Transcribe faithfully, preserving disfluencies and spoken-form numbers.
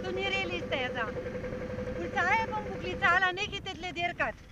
to ni reli steza. Policaje bom poklicala, nehajte tle dirkat.